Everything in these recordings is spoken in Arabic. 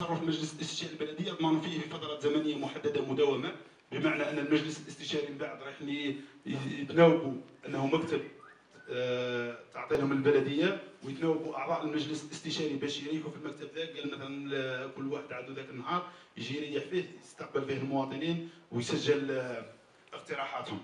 تصرف المجلس الاستشاري البلدي يضمن فيه في فترة زمنية محددة مداومة، بمعنى أن المجلس الاستشاري من بعد راح يتناوبوا أنه مكتب تعطي لهم البلديه، ويتناوبوا اعضاء المجلس الاستشاري باش يريحوا في المكتب ذاك. قال مثلا كل واحد عنده ذاك النهار يجي يريح فيه، يستقبل فيه المواطنين ويسجل اقتراحاتهم.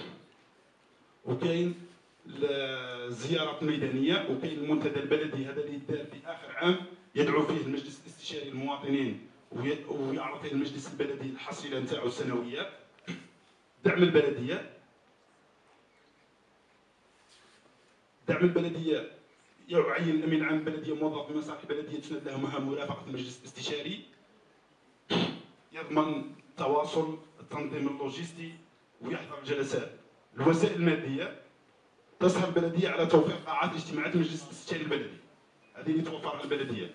وكاين الزيارات الميدانيه، وكاين المنتدى البلدي هذا اللي يدار في اخر عام، يدعو فيه المجلس الاستشاري المواطنين ويعرض فيه المجلس البلدي الحصيله نتاعو السنويه. دعم البلديه، دعم البلديه يعين الامين العام البلديه موظف بمصالح البلديه تسند له مهام مرافقه المجلس الاستشاري. يضمن التواصل، التنظيم اللوجستي، ويحضر الجلسات. الوسائل الماديه، تسهر البلديه على توفير قاعات اجتماعات المجلس الاستشاري البلدي، هذه اللي توفرها البلديه.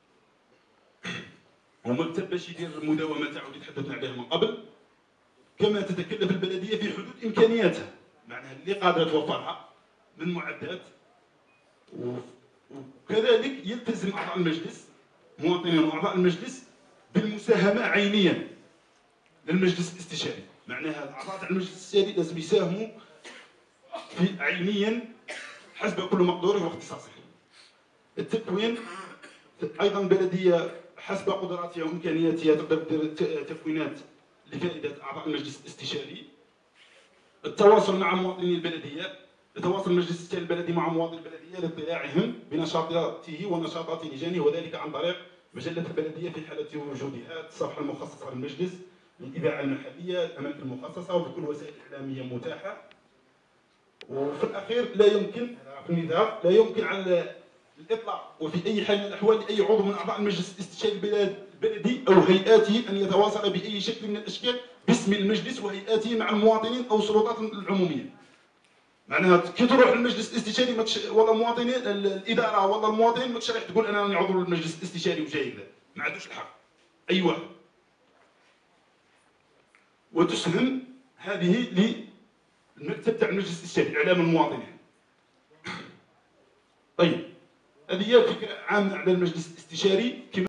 ومكتب باش يدير المداومه تاعو اللي تحدثنا عليها من قبل. كما تتكلف البلديه في حدود امكانياتها، معناها اللي قادره توفرها من معدات. وكذلك يلتزم اعضاء المجلس، مواطنين واعضاء المجلس، بالمساهمه عينيا للمجلس الاستشاري. معناها اعضاء المجلس الاستشاري لازم يساهموا في عينيا حسب كل مقدوره واختصاصه. التكوين ايضا البلديه حسب قدراتها وامكانياتها تقدر تدير تكوينات لفائده اعضاء المجلس الاستشاري. التواصل مع مواطني البلديه، يتواصل المجلس الاستشاري البلدي مع مواطني البلديه لاطلاعهم بنشاطاته ونشاطات لجانه، وذلك عن طريق مجله البلديه في حاله وجودها، الصفحه المخصصه للمجلس، الاذاعه المحليه، الاماكن المخصصه، وبكل وسائل اعلاميه متاحه. وفي الاخير لا يمكن في النظام لا يمكن على الاطلاق وفي اي حال من الاحوال لاي عضو من اعضاء المجلس الاستشاري البلدي او هيئاته ان يتواصل باي شكل من الاشكال باسم المجلس وهيئاته مع المواطنين او السلطات العموميه. معناها كي تروح للمجلس الاستشاري ولا المواطنين الاداره ولا المواطنين ماكش رايح تقول انا راني عضو المجلس الاستشاري وجاي ذا، ما عندوش الحق اي واحد. وتسهم هذه للمكتب تاع المجلس الاستشاري اعلام المواطنين. طيب هذه هي فكره عامه على المجلس الاستشاري.